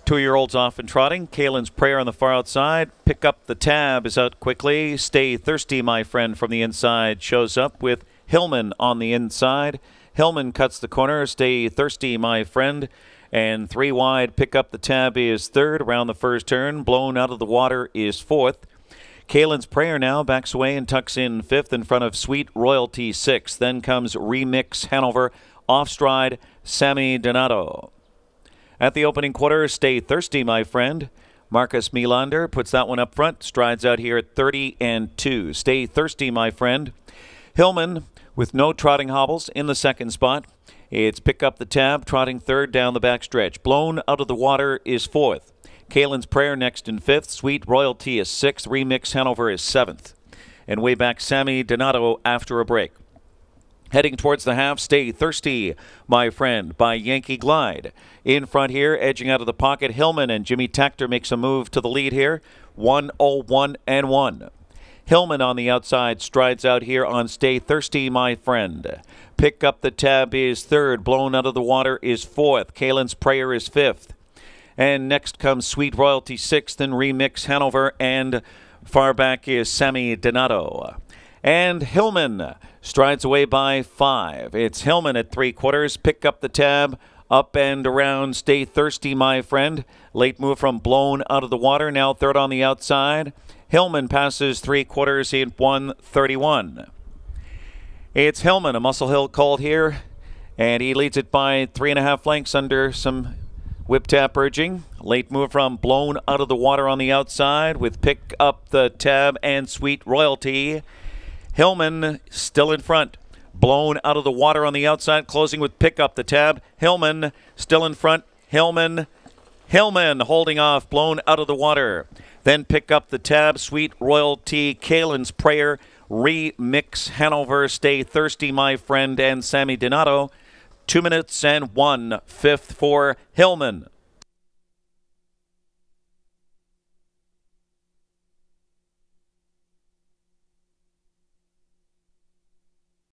2-year-olds off and trotting. Kalen's Prayer on the far outside. Pick Up the Tab is out quickly. Stay Thirsty, My Friend, from the inside shows up with Hillman on the inside. Hillman cuts the corner. Stay Thirsty, My Friend. And 3 wide. Pick Up the Tab is third around the first turn. Blown Out of the Water is fourth. Kalen's Prayer now backs away and tucks in fifth in front of Sweet Royalty sixth. Then comes Remix Hanover. Off stride, Sammy Donato. At the opening quarter, Stay Thirsty, My Friend. Marcus Melander puts that one up front. Strides out here at 30-2. Stay Thirsty, My Friend. Hillman with no trotting hobbles in the second spot. It's Pick Up the Tab, trotting third down the backstretch. Blown Out of the Water is fourth. Kalen's Prayer next in fifth. Sweet Royalty is sixth. Remix Hanover is seventh. And way back, Sammy Donato after a break. Heading towards the half, Stay Thirsty, My Friend, by Yankee Glide. In front here, edging out of the pocket, Hillman, and Jimmy Tactor makes a move to the lead here. 1-0-1-1. Hillman on the outside strides out here on Stay Thirsty, My Friend. Pick Up the Tab is third. Blown Out of the Water is fourth. Kalen's Prayer is fifth. And next comes Sweet Royalty sixth, and Remix Hanover, and far back is Sammy Donato. And Hillman strides away by 5. It's Hillman at 3/4. Pick Up the Tab. Up and around, Stay Thirsty, My Friend. Late move from Blown Out of the Water. Now third on the outside. Hillman passes 3/4 in 1:31. It's Hillman, a Muscle Hill called here. And he leads it by 3.5 lengths under some whip tap urging. Late move from Blown Out of the Water on the outside with Pick Up the Tab and Sweet Royalty. Hillman still in front. Blown Out of the Water on the outside, closing with Pick Up the Tab. Hillman still in front. Hillman holding off Blown Out of the Water. Then Pick Up the Tab, Sweet Royalty, Kalen's Prayer, Remix Hanover, Stay Thirsty, My Friend, and Sammy Donato. 2 minutes and 1/5 for Hillman.